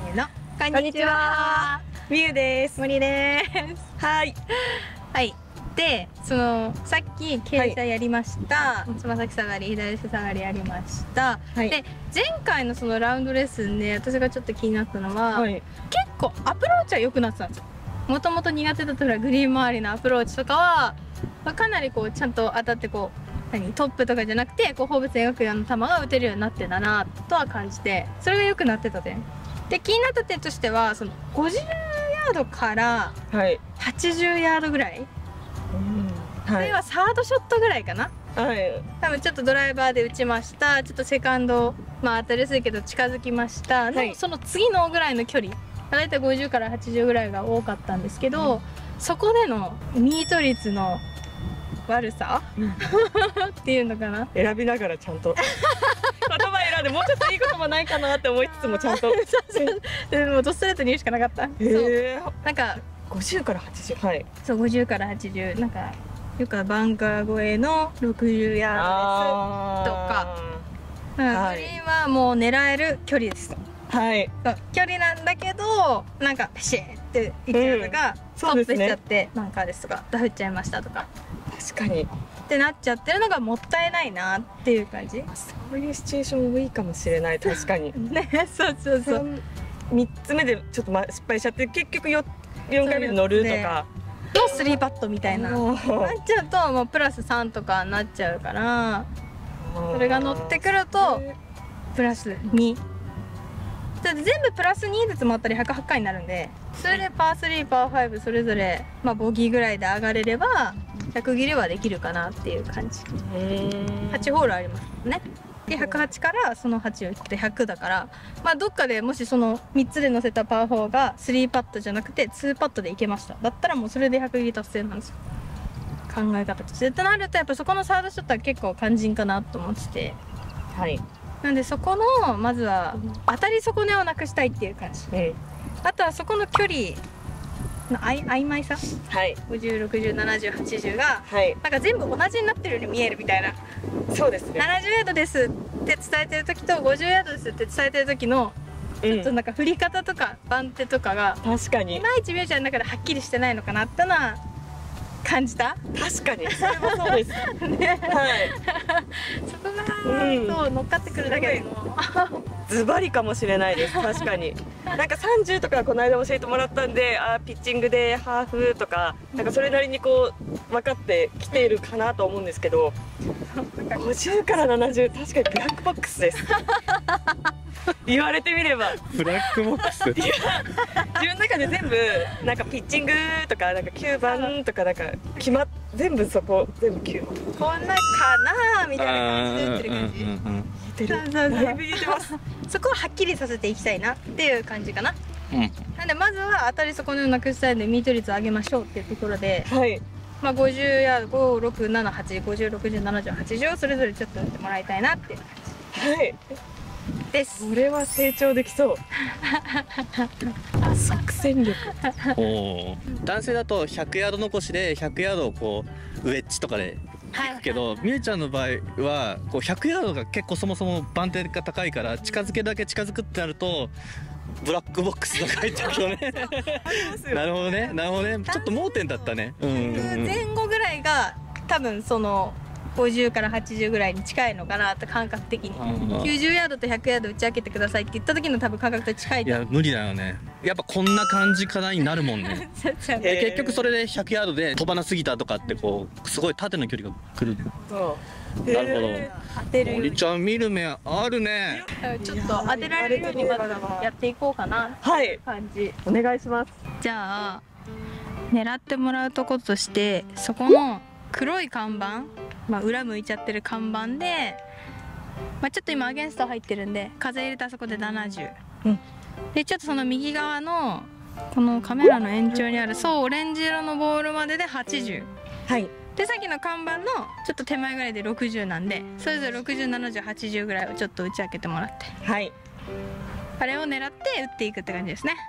ーの、こんにちは。 みゆです。 森です。 はい。 はい。で、さっき傾斜やりました。つま先下がり、左足下がりやりました。 はい、 で、前回のそのラウンドレッスンで私がちょっと気になったのは、 はい、 結構アプローチは良くなってたんですよ。もともと苦手だったグリーン周りのアプローチとかは、かなりこうちゃんと当たってこうトップとかじゃなくてこう放物描くような球が打てるようになってたなとは感じて、それが良くなってた点で、気になった点としてはその50ヤードから80ヤードぐらい、それはサードショットぐらいかな。はい、多分ちょっとドライバーで打ちました。ちょっとセカンド当たりやすいけど近づきましたの、その次のぐらいの距離、だいたい50から80ぐらいが多かったんですけど、そこでのミート率の悪さ、っていうのかな、 選びながらちゃんと言葉選んで、もうちょっといい言葉ないかなって思いつつもちゃんとでもドストレートに言うしかなかった。なんか 50から80、はい、 そう50から80、なんかよくバンカー越えの60ヤードですとか、グリーンはもう狙える距離です。はい、距離なんだけどなんかペシッっていっちゃうとか、ストップしちゃってバンカーですとかダフっちゃいましたとか、 確かにってなっちゃってるのがもったいないなっていう感じ。 そういうシチュエーションもいいかもしれない。確かにね、そうそうそう。 3つ目でちょっと失敗しちゃって、結局4回目で乗るとかの3パットみたいななっちゃうと、もうプラス3とかなっちゃうから、それが乗ってくるとプラス2全部プラス2で積もったり108回になるんで、それでパー3パー5それぞれボギーぐらいで上がれれば100切れはできるかなっていう感じ。8ホールありますね。で108からその8をいって100だから、どっかでもしその3つで乗せたパー4が3パットじゃなくて2パットでいけましただったら、もうそれで100切り達成なんですよ、考え方として。となるとやっぱそこのサードショットは結構肝心かなと思ってて、はい、なんでそこのまずは当たり損ねをなくしたいっていう感じ、あとはそこの距離の曖昧さ、50、60、70、80がなんか全部同じになってるように見えるみたいな。そうですね、70ヤードですって伝えてる時と50ヤードですって伝えてる時のちょっとなんか振り方とか番手とかが確かにいまいちミュージアムの中ではっきりしてないのかなってのは感じた。確かにそれもそうですね。はい、そこがそう乗っかってくるだけでもズバリかもしれないです。確かになんか30とかこの間教えてもらったんで、ピッチングでハーフとかなんかそれなりにこう分かってきているかなと思うんですけど、50から70確かにブラックボックスです。言われてみればブラックボックス自分の中で全部なんかピッチングとかなんか9番とかなんか全部そこ全部9番こんなかなみたいな感じで言ってる感じ。だいぶ言ってます。そこをはっきりさせていきたいなっていう感じかな。なんでまずは当たり損ねをなくしたいのでミート率を上げましょうっていうところで、50ヤード5、6、7、8、50、60、70、80をそれぞれちょっとやってもらいたいなっていう感じです。 これは成長できそう。即戦力。 男性だと100ヤード残しで100ヤードをこうウェッジとかでいくけど、みゆちゃんの場合はこう100ヤードが結構そもそも番手が高いから、近づけだけ近づくってなるとブラックボックスが入ってるよね。なるほどね、なるほどね。ちょっと盲点だったね。 前後ぐらいが多分その50から80ぐらいに近いのかなと、感覚的に。90ヤードと100ヤード打ち明けてくださいって言った時の多分感覚と近いと。 いや無理だよね。やっぱこんな感じかなになるもんね。結局それで100ヤードで飛ばなすぎたとかってこうすごい縦の距離が来る。なるほど。森ちゃん見る目あるね。 ちょっと当てられるようにまずやっていこうかなっていう感じ。 お願いします。 じゃあ狙ってもらうとことして、そこの黒い看板、裏向いちゃってる看板で、ちょっと今アゲンスト入ってるんで風入れたあそこで70、でちょっとその右側のこのカメラの延長にあるオレンジ色のボールまでで80、でさっきの看板のちょっと手前ぐらいで60なんで、それぞれ60、70、80ぐらいをちょっと打ち明けてもらって、あれを狙って打っていくって感じですね。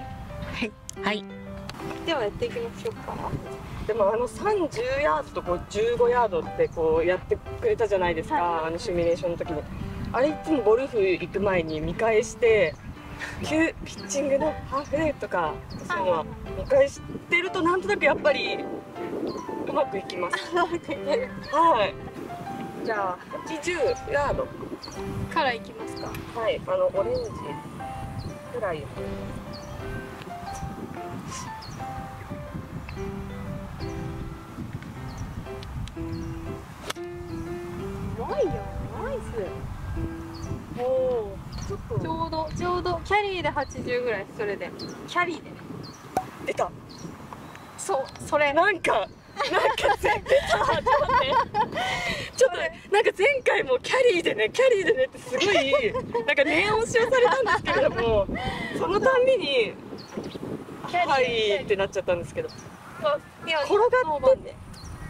ではやっていきましょうか。 でも30ヤードとこう15ヤードってこうやってくれたじゃないですか、シミュレーションの時に。あれいつもゴルフ行く前に見返して、 ピッチングのハーフとかそういうのは2回知ってるとなんとなくやっぱりうまくいきます。はい。じゃあ80ヤードからいきますか。 はい、オレンジくらい。 ないよ、ナイス。おお、ちょうどキャリーで80ぐらい。それでキャリーで出た。 そう、それなんか出た。ちょっとなんか前回もキャリーでねってすごいなんか念押しをされたんですけれども、そのたんびにはいってなっちゃったんですけど、 いや転がってノーバンで、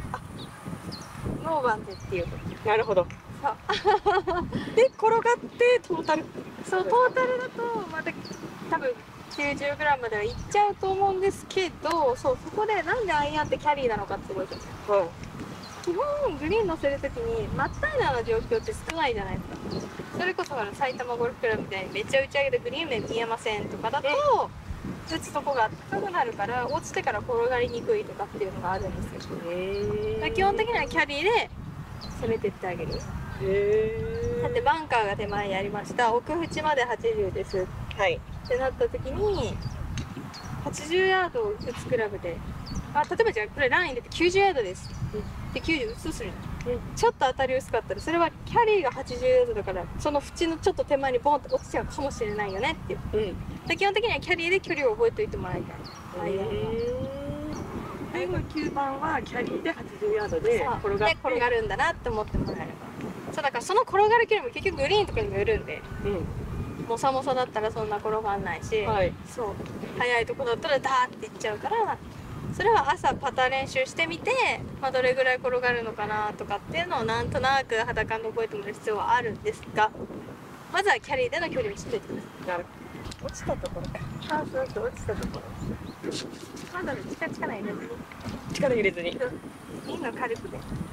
ノーバンでっていう。 なるほど。で転がってトータル。 そう、トータルだとまた多分90グラムまではいっちゃうと思うんですけど、そう、そこでなんでアイアンってキャリーなのかってことです。 はい。 基本グリーン乗せるときに真っ平らな状況って少ないじゃないですか。それこそ埼玉ゴルフクラブみたいにめっちゃ打ち上げてグリーン面見えませんとかだと打つとこが高くなるから落ちてから転がりにくいとかっていうのがあるんですよ。基本的にはキャリーで攻めてってあげる。だってバンカーが手前にありました、奥縁まで80です、 はい、 ってなった時に80ヤードを打つクラブで、例えばじゃあこれライン出て90ヤードです、で90打つとする、ちょっと当たり薄かったらそれはキャリーが80ヤードだからその縁のちょっと手前にボンって落ちちゃうかもしれないよねっていう、で基本的にはキャリーで距離を覚えておいてもらいたい。 最後9番はキャリーで80ヤードで転がるんだなって思ってもらえれば。そうだからその転がる距離も結局グリーンとかにもよるんで、もさもさだったらそんな転がんないし、そう速いとこだったらダーっていっちゃうから、それは朝パター練習してみて、どれぐらい転がるのかなとかっていうのをなんとなく肌感で覚えてもらう必要はあるんですが、まずはキャリーでの距離を知っておいてください。 落ちたところ。 そう落ちたところ。まだ力入れずに。 力入れずに。 いいの軽くで。 はい。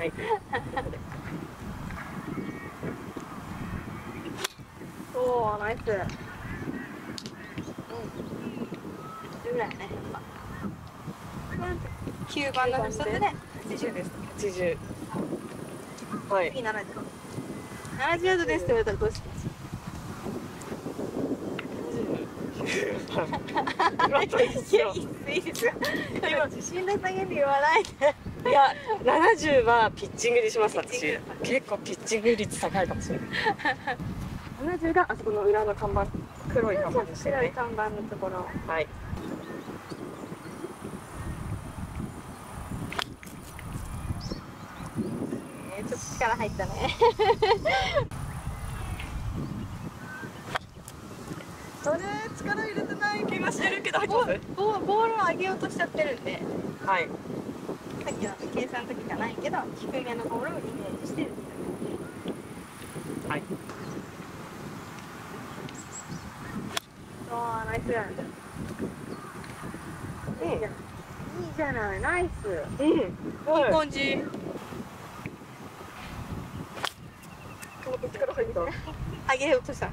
おー、ナイス。ぐらいね、やっぱ。9番の一つで80です。 80。はい。 70ヤードですって言われたらどうします？いいですよ。今自信なさげに言わないで。 いや、70はピッチングにします。私結構ピッチング率高いかもしれない。70があそこの裏の看板、黒い看板ですよね。 黒い看板のところ。 はい。 ちょっと力入ったね。 それ力入れてない気がしてるけど入ってます。 ボールを上げようとしちゃってるんで。 はい。 さっきの計算の時じゃないけど低めのボールをイメージしてる。 はい。 ナイス。いいじゃない、ナイス。いい感じ。 力入った。 上げようとした。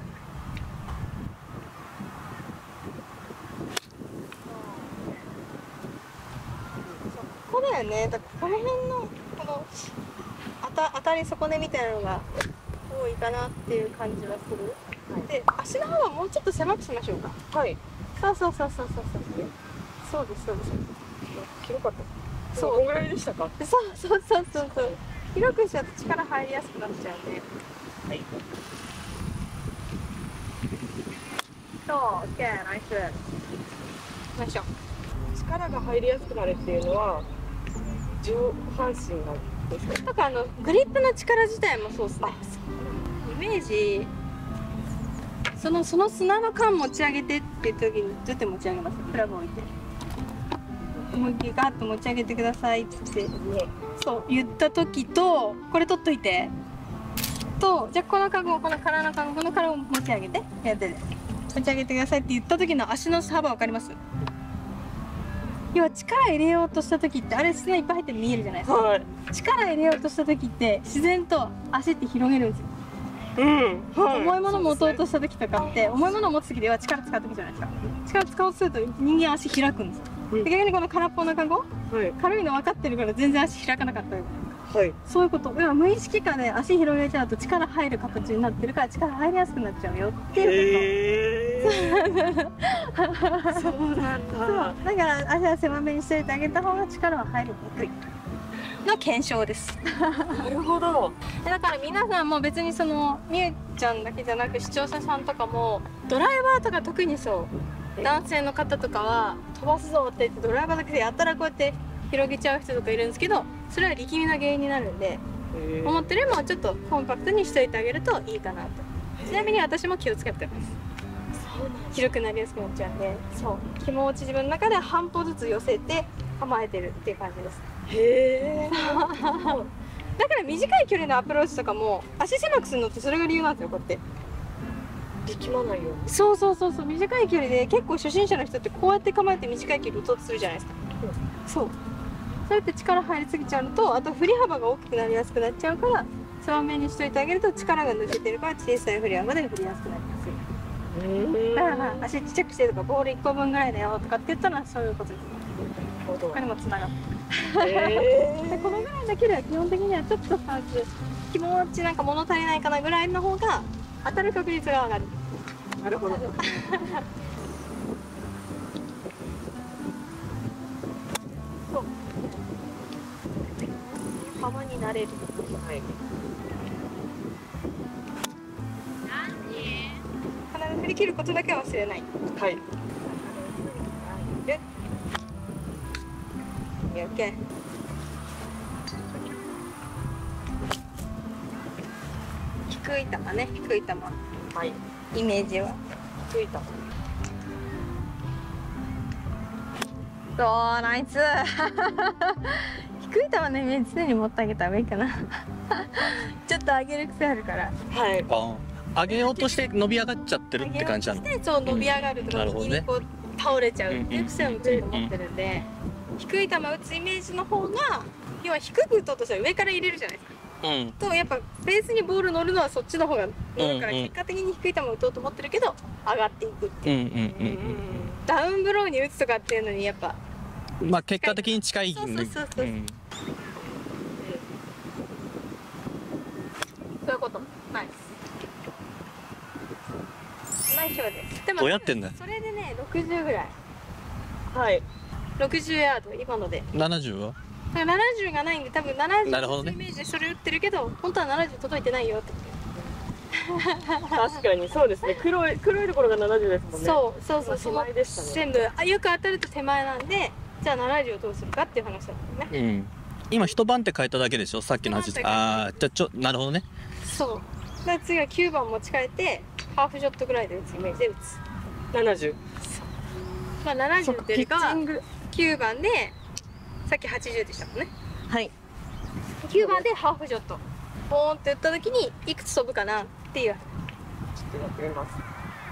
ここだよね。だからこの辺のこの当たり損ねみたいなのが多いかなっていう感じはする。で、足の方はもうちょっと狭くしましょうか。 はい。 そうです。 広かった。 そう。 こんぐらいでしたか。 そう。広くしちゃうと力入りやすくなっちゃうんで。はい。そう、オッケー、ナイス。よいしょ。 力が入りやすくなるっていうのは上半身がですか。 だからグリップの力自体もそうですね。イメージ。その砂の缶持ち上げてって言った時にどうやって持ち上げます？クラブ置いて思いっきりガッと持ち上げてくださいってそう言った時と、これ取っといてと、じゃあこのカゴ、この空のカゴ、この殻を持ち上げてやって持ち上げてくださいって言った時の足の幅分かります？要は力入れようとした時ってあれ砂いっぱい入ってるの見えるじゃないですか、力入れようとした時って自然と足って広げるんですよ。 重いもの持とうとした時とかって重いものを持つ時では力使う時じゃないですか。力使おうとすると人間足開くんですよ。で逆にこの空っぽなカゴ、軽いの分かってるから全然足開かなかったり、そういうこと。無意識下で足広げちゃうと力入る形になってるから力入りやすくなっちゃうよっていうこと。 そうなんだ。 だから足は狭めにしといてあげた方が力は入りにくいの検証です。 なるほど。 だから皆さんも別にそのみゆちゃんだけじゃなく視聴者さんとかもドライバーとか特にそう男性の方とかは飛ばすぞって言ってドライバーだけでやったらこうやって広げちゃう人とかいるんですけど、それは力みの原因になるんで、思ってるよりもちょっとコンパクトにしといてあげるといいかなと。ちなみに私も気をつけてます。広くなりやすくなっちゃうんで、そう気持ち自分の中では半歩ずつ寄せて構えてるっていう感じです。 へえ。 だから短い距離のアプローチとかも足狭くするのってそれが理由なんですよ。こうやって力まないように。 そう短い距離で結構初心者の人ってこうやって構えて短い距離打とうとするじゃないですか。そうそれって力入りすぎちゃうのと、あと振り幅が大きくなりやすくなっちゃうから狭めにしといてあげると力が抜けてるから小さい振り幅で振りやすくなりやすい。だから足ちっちゃくしてとかボール1個分ぐらいだよとかって言ったらそういうことです。ここにもつながってでこのぐらいだけでは基本的にはちょっとパーツ気持ちなんか物足りないかなぐらいの方が当たる確率が上がる。 なるほど。 そう幅になれる。 はい。 必ず振り切ることだけは忘れない。 はい。 オッケー。低い球ね、低い球。 はい。 イメージは。 ついた。 そう、ナイス。低い球のイメージ常に持ってあげた方がいいかな。ちょっと上げる癖あるから。 はい。 上げようとして伸び上がっちゃってるって感じなの。 そう伸び上がるとか、右にこう倒れちゃうっていう癖をちょっと持ってるんで。低い球打つイメージの方が要は低く打とうとしたら上から入れるじゃないですか。とやっぱベースにボール乗るのはそっちの方が乗るから結果的に低い球打とうと思ってるけど上がっていくっていう。ダウンブローに打つとかっていうのにやっぱまあ結果的に近い。 そう。そういうこと。ナイス。ナイスショーです。でもどうやってんだ。 それでね60ぐらい。 はい。 60ヤード今ので。 70は？ だから70がないんで多分70のイメージでそれ打ってるけど本当は70届いてないよって。 確かにそうですね。黒いところが70ですもんね。 そう手前でしたね。 全部よく当たると手前なんで、じゃあ70をどうするかっていう話だったよね。 今一番手変えただけでしょ、さっきの味。ああ、じゃあなるほどね。 そう。で次は9番持ち替えてハーフショットぐらいで打つイメージで打つ。 70。 まあ70っていうよりかは9番でさっき80でしたもんね。 はい。 9番でハーフショットボーンって打った時にいくつ飛ぶかなっていう。 ちょっとやってみます。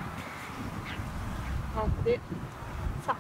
ハーフでさあ。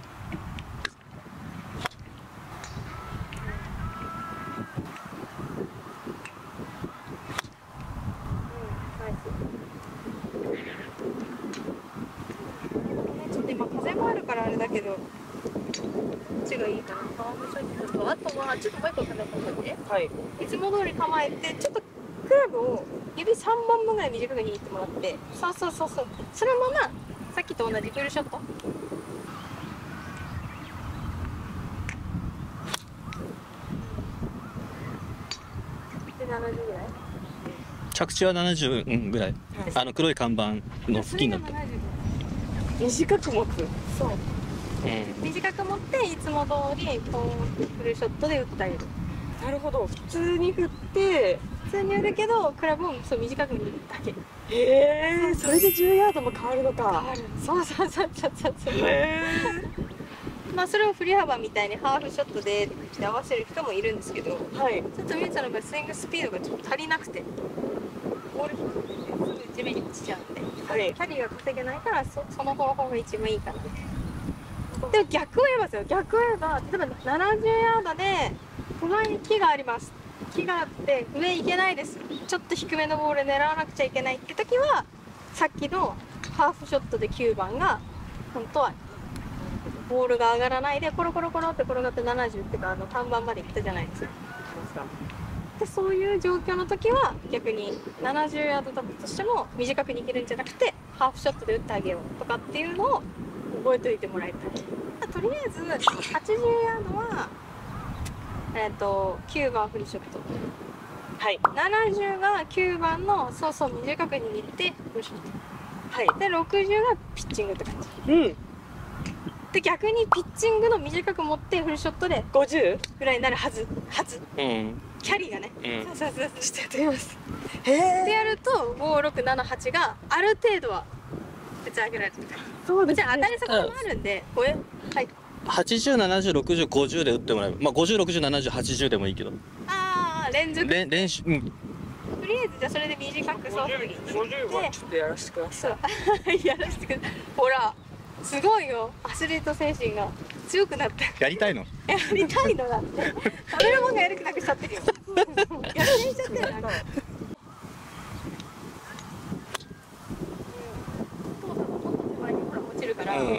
ちょっと今風もあるからあれだけど。こっちがいいかな。ハーフショットとあとはちょっともう一個考えてみて。 はい。 いつも通り構えてちょっとクラブを指3本分ぐらい短く握ってもらって、そうそのままさっきと同じフルショット。で70ぐらい。 着地は70ぐらい。黒い看板の付近だった。 短く持つ。 そう。短く持っていつも通りポーンってフルショットで打ってあげる。 なるほど。普通に振って普通に打るけどクラブをそう短く握るだけ。 へえ。それで10ヤードも変わるのか。 変わる。そう。 へえ。 まあそれを振り幅みたいにハーフショットでって合わせる人もいるんですけど、 はい。 ちょっとみゆちゃんの場合スイングスピードがちょっと足りなくてボール低くてすぐ地面に落ちちゃうんで、 はい、 キャリーが稼げないからその方が一番いいかな。でも逆を言えばですよ、逆を言えば例えば70ヤードでこの木があります。 木があって上行けないです、ちょっと低めのボール狙わなくちゃいけないって時は、さっきのハーフショットで9番が本当はボールが上がらないでコロコロコロって転がって70ってか看板まで行ったじゃないですか。でそういう状況の時は逆に70ヤードだったとしても短く逃げるんじゃなくてハーフショットで打ってあげようとかっていうのを覚えておいてもらいたい。とりあえず80ヤードは9番フルショット、 はい、 70が9番のそうそう短く握ってフルショット、 はい、 で60がピッチングって感じ。 うん。 で逆にピッチングの短く持ってフルショットで 50 ぐらいになるはずうん。 キャリーがね、 うんそうそうそうしてやってみます。 でやると5678がある程度は打ち上げられてる。 そうもちろん当たり損もあるんでこれはい 80、70、60、50で打ってもらえば、まあ50、60、70、80でもいいけど。 ああ連続練習、うん。 とりあえずじゃあそれで短くそういうふうに 50はちょっとやらせてください。 そうやらせてください。ほらすごいよ、アスリート精神が強くなってやりたいの？ やりたいのだってカメラマンがやる気なくしちゃってるよやられちゃってるなんか前にほら落ちるから、いいん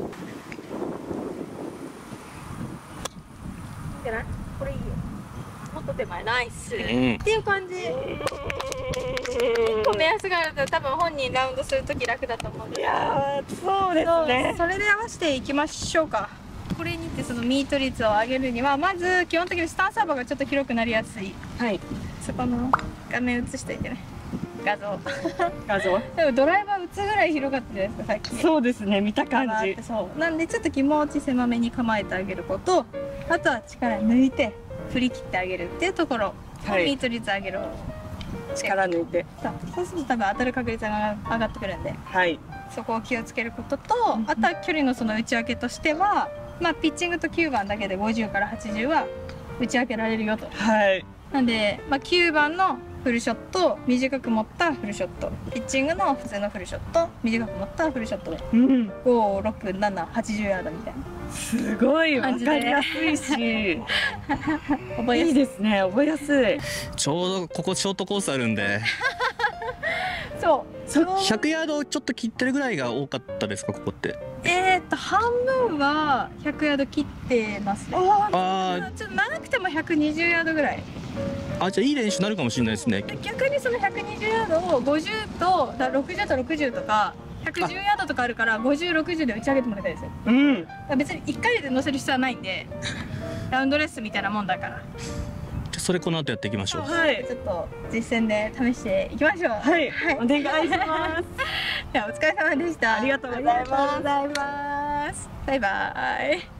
じゃない？これいいよ、もっと手前ナイス、っていう感じ。1個目安があると多分本人ラウンドするとき楽だと思うんで、 いやー、そうですね。 それで合わせていきましょうか。これにってそのミート率を上げるにはまず基本的にスタンス幅がちょっと広くなりやすい、 はい。 そこの画面映しといてね、画像画像。 でもドライバー打つぐらい広かったじゃないですかさっき。 そうですね。見た感じ。 そうなんでちょっと気持ち狭めに構えてあげること、あとは力抜いて振り切ってあげるっていうところ、 はいミート率上げる、 力抜いて。 そうすると多分当たる確率が上がってくるんで、 はい。 そこを気をつけることと、あとは距離のその打ち分けとしては、まあピッチングと9番だけで50から80は打ち分けられるよと。 はい。 なんで、まあ、9番のフルショット、短く持ったフルショット、ピッチングの普通のフルショット、短く持ったフルショットでうん。 5、6、7、80ヤードみたいなすごいわかりやすいし、 覚えやすいいいですね。覚えやすい。 ちょうどここショートコースあるんで、 そう 100ヤードちょっと切ってるぐらいが多かったですか、ここって？ 半分は100ヤード切ってますね。 あちょっと長くても120ヤードぐらい。 あ、じゃあいい練習になるかもしれないですね。 逆にその120ヤードを50と60と60とか110ヤードとかあるから50、60で打ち上げてもらいたいですよ。 うん。 別に1回で乗せる必要はないんで、ラウンドレッスンみたいなもんだから。 じゃあそれこの後やっていきましょう。 はいちょっと実践で試していきましょう。 はい。お願いします。 じゃあお疲れ様でした。 ありがとうございますありがとうございます。バイバイ。